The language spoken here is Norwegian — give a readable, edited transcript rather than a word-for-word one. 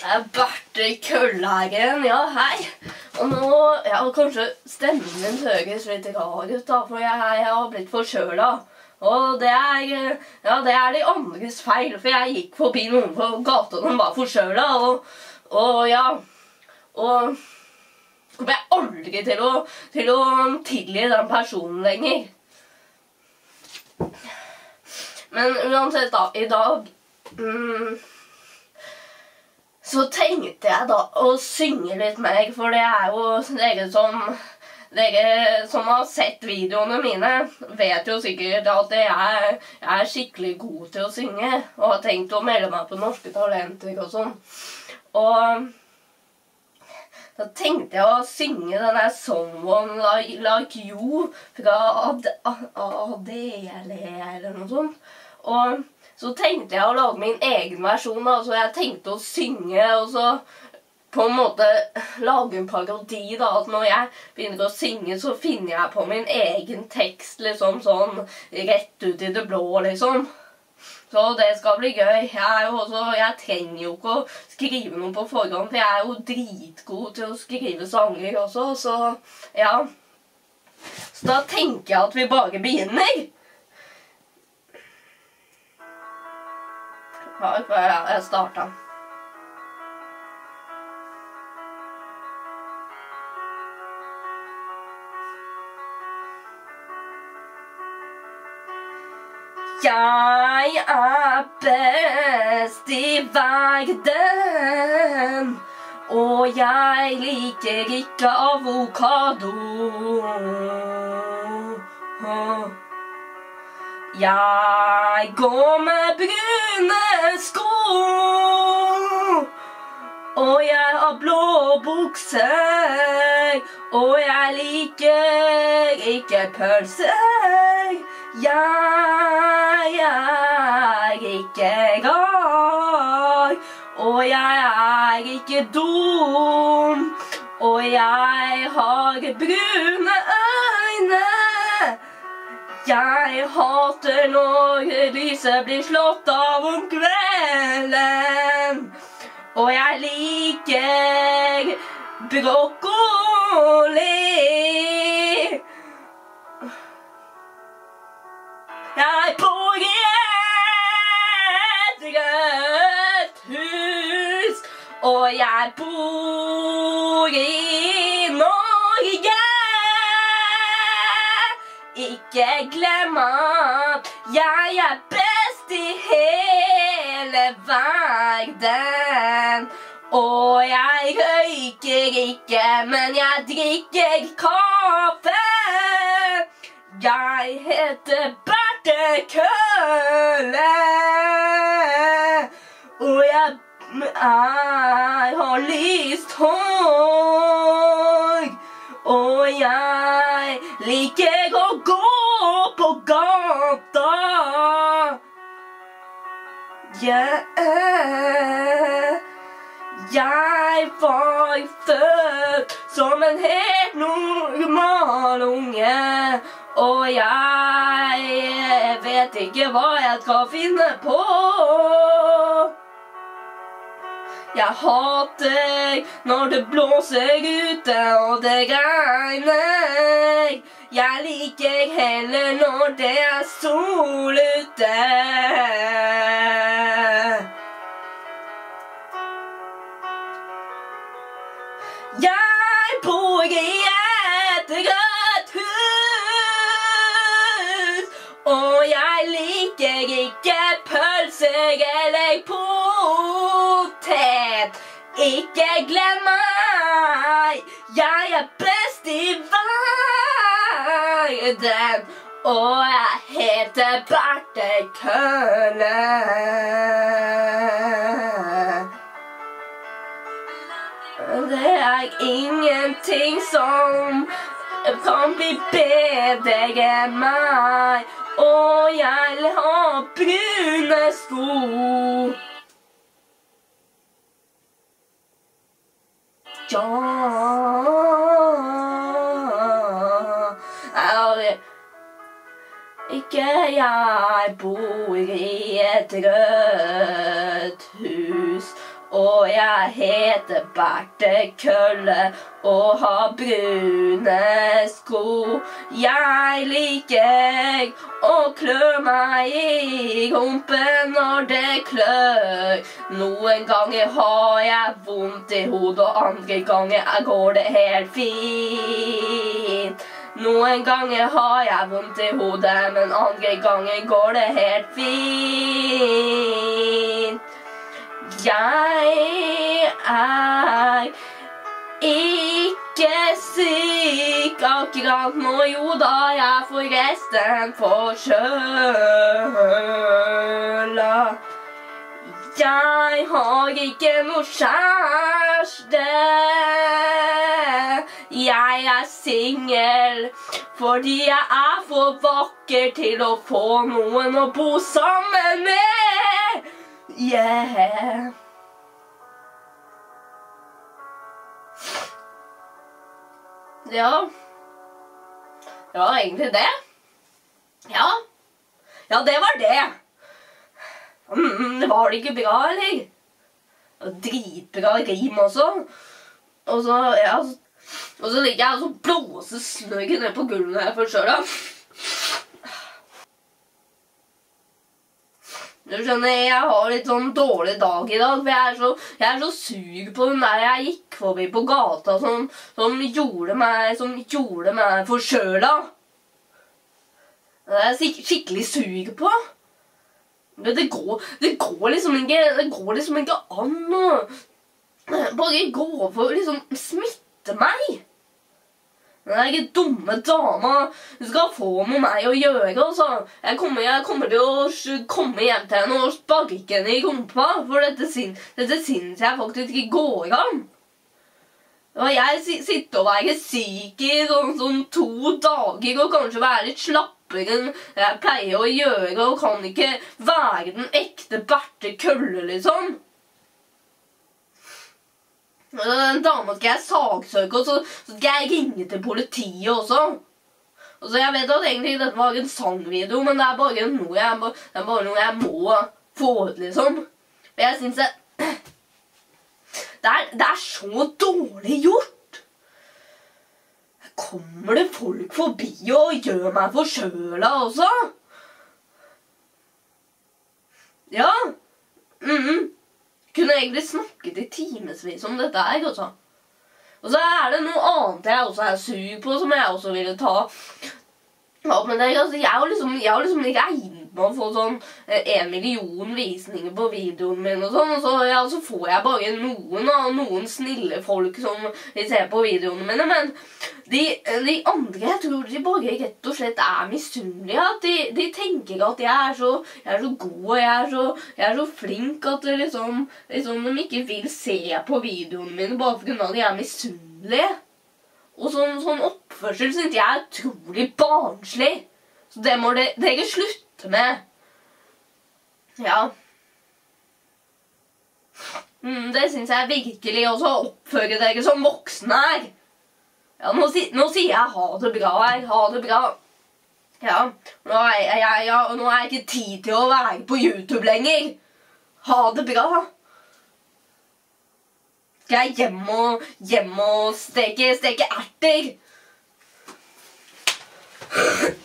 Berte Køllhagen, ja, hei. Og nå, ja, kanskje stemmen min høres litt rar ut da, for jeg har blitt forkjølet. Og det er de andres feil, for jeg gikk forbi noen på gata som var forkjølet, og ja, og kommer jeg aldri til å tilgi den personen lenger. Men uansett da, i dag, så tenkte jeg da å synge litt mer, for det er jo dere som har sett videoene mine, vet jo sikkert at jeg er skikkelig god til å synge, og har tenkt å melde meg på Norske Talenter og sånn. Og da tenkte jeg å synge denne Someone Like You fra Adele eller noe sånt. Og så tenkte jeg å lage min egen versjon, da, så jeg tenkte å synge, og så på en måte lage en parodi, da, at når jeg begynner å synge, så finner jeg på min egen tekst, liksom sånn, rett ut i det blå, liksom. Så det skal bli gøy. Jeg trenger jo ikke å skrive noe på forhånd, for jeg er jo dritgod til å skrive sanger også, så ja. Så da tenker jeg at vi bare begynner. Ja, jeg startet. Jeg er best i verden, og jeg liker ikke avokado. Jeg går med brune sko, og jeg har blå bukser, og jeg liker ikke pølser. Jeg er ikke rar, og jeg er ikke dum, og jeg har brune øyne. Jeg hater når lyset blir slått av om kvelden, og jeg liker brokkoli. Jeg bor i et rødt hus, og jeg bor i Norge. Ikke glem at jeg er best i hele verden. Og jeg røyker ikke, men jeg drikker kaffe. Jeg heter Berte Kølle, og jeg har lyst hår, og jeg liker å gå på gata. Jeg var født som en helt normal unge, og jeg vet ikke hva jeg skal finne på. Jeg hater når det blåser ute og det regner. Jeg liker heller når det er sol ute. Jeg bor i et rødt hus, og jeg liker ikke pølser eller potet. Ikke glem meg, jeg er best i verden, og jeg heter Berte Kølle. Det er ingenting som kan bli bedre enn meg, og jeg har brune sko. Ja, ikke jeg bor i et rødt hus, Og jeg heter Berte Kølle og har brune sko. Jeg liker å klø meg i rumpen når det klør. Noen ganger har jeg vondt i hodet, og andre ganger går det helt fint. Noen ganger har jeg vondt i hodet, men andre ganger går det helt fint. Jeg er ikke syk akkurat nå, jo da jeg forresten forkjøla. Jeg har ikke noe kjæreste. Jeg er singel fordi jeg er for vakker til å få noen å bo sammen med. Yeah. Ja. Det var egentlig det. Ja. Ja, det var det. Det var det ikke bra, eller? Det var dritbra rim også. Og så, ja, og så liker jeg å blåse snøgget ned på gulvet her for selv da. Du skjønner, jeg har litt sånn dårlig dag i dag, for jeg er så sug på den der jeg gikk forbi på gata som gjorde meg forkjøla. Det er jeg skikkelig sug på. Men det går liksom ikke an å bare gå for å liksom smitte meg. Den er ikke dumme dama. Du skal få med meg å gjøre, altså. Jeg kommer til å komme hjem til henne og sparke henne i rumpa, for dette synes jeg faktisk ikke går an. Og jeg sitter og være syk i sånn 2 dager og kanskje være litt slappere enn jeg pleier å gjøre, og kan ikke være den ekte Berte Kølle, liksom. Den dama skal jeg saksøke, og så skal jeg ringe til politiet også. Og så jeg vet at egentlig dette var en sangvideo, men det er bare noe jeg må få ut, liksom. Og jeg synes det er så dårlig gjort. Kommer det folk forbi og gjør meg forkjøla også? Ja. Kunne egentlig snakket i timesvis om dette her, altså. Og så er det noe annet jeg også er sug på, som jeg også ville ta opp med deg. Altså, jeg har liksom regnet med å få sånn 1 million visninger på videoen min og sånn, og så får jeg bare noen snille folk som vil se på videoene mine, men de andre, jeg tror de bare rett og slett er misunnelige, at de tenker at jeg er så god, og jeg er så flink, at liksom de ikke vil se på videoene mine, bare for grunn av at de er misunnelige. Og sånn oppførsel synes jeg er utrolig barnslig. Så det må dere slutte med. Ja. Det synes jeg virkelig også oppfører dere som voksne her. Ja, nå sier jeg ha det bra her. Ha det bra. Ja, nå har jeg ikke tid til å være på YouTube lenger. Ha det bra. Skal jeg hjem og steke erter?